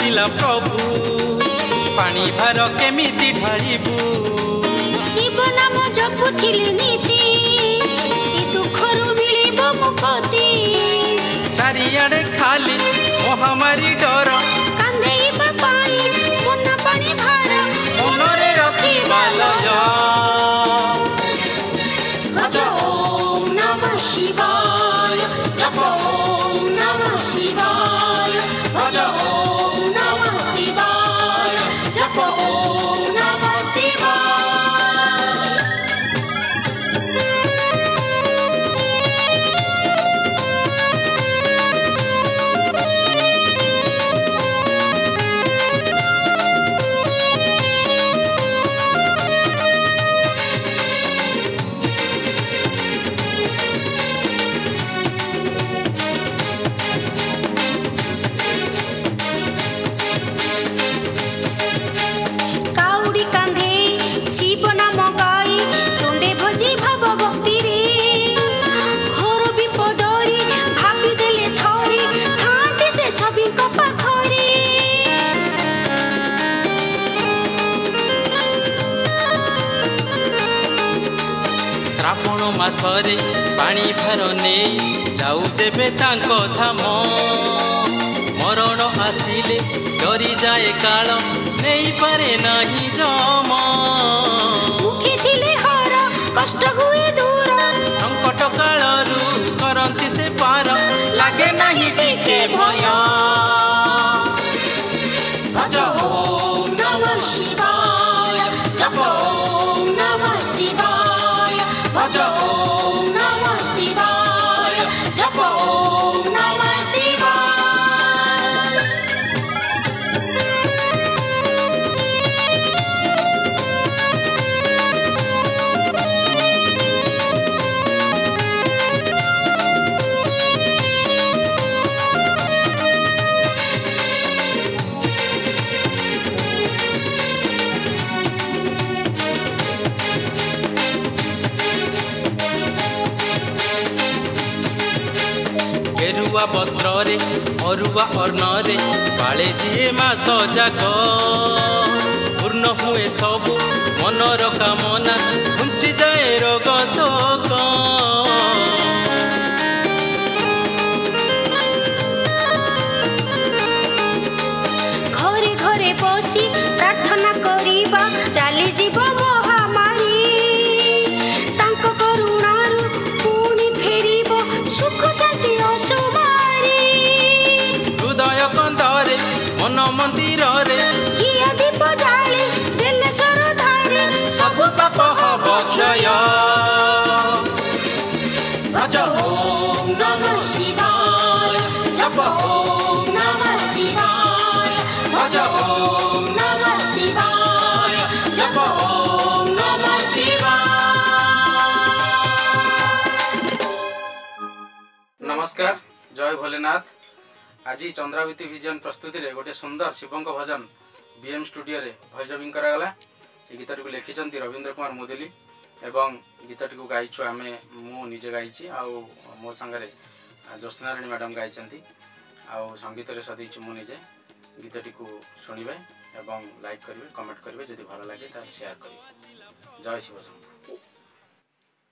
ଆସିଲା ପ୍ରଭୁ ପାଣି ଭାର କେମିତି ଢାଳିବୁ ଶିବ ନାମ ଜପୁଥିଲେ ନୀତି ଏ ଦୁଃଖରୁ ମିଳିବ ମୁକ୍ତି ଚାରିଆଡ଼େ ଖାଲି ମହାମାରୀ ଡର କାନ୍ଦେଇବା ପାଇଁ ମନ ପାଣି ଭାର ମନରେ ରଖିବା ଲୟ ଭଜ ଓଁ ନମଃ ଶିବାୟ ଜପ ଓଁ ନମଃ ଶିବାୟ ଭଜ ଓଁ ନମଃ ଶିବାୟ ଜପ ଓଁ ନମଃ ଶିବାୟ ଶ୍ରାବଣ ମାସରେ ପାଣି ଭାର ନେଇ ଯାଉ ଯେବେ ତାଙ୍କ ଧାମ ମରଣ ଆସିଲେ ଡରିଯାଏ କାଳ ନେଇପାରେ ନାହିଁ ଜମ ମୁଖେ ଥିଲେ ହର କଷ୍ଟ ହୁଏ ଦୂର ସଙ୍କଟ କାଳରୁ କରନ୍ତି ସେ ପାର ଲାଗେ ନାହିଁ ଟିକେ ଭୟ ଭଜ ଓଁ ନମଃ ଶିବାୟ ଜପ ଓଁ ନମଃ ଶିବାୟ ଭଜ ଓଁ ନମଃ ଶିବାୟ ଜପ ଓଁ ନମଃ ଶିବାୟ गेरुआ वस्त्रे अरुआ अर्णरे पाले जी मास जाक पूर्ण हुए सबु मनर कामना घुंची जाए रोग शोक घरे घरे बसी प्रार्थना करिबा चाली जीव महामारी तांको करुणारु पुणी फेरिबो सुख शांति असुमारी हृदय कंदरे मन मंदिर रे किया दीप जाली देले सरधारी सब पाप हब क्षय भज ओं नमः शिवाय जप ओं नमः शिवाय भज ओं नमः शिवाय जप ओं नमः शिवाय। नमस्कार जय भोलेनाथ। आज चंद्रावती विजन प्रस्तुति रे गोटे सुंदर शिवंक भजन बीएम स्टूडियो रे भजबिंग करागला। ये गीतटी को लिखिं रवींद्र कुमार मुदेली एवं गीतटी को गाइछु आमे मु निजे गाइछि आउ मो संगरे ज्योत्सनारायणी मैडम गाइछंती आउ संगीत रे सदैछु मु निजे। गीतटी को शुणिबे एवं लाइक करिवे कमेंट करिवे जदि भलो लागे ता शेयर करिवे। जय शिव।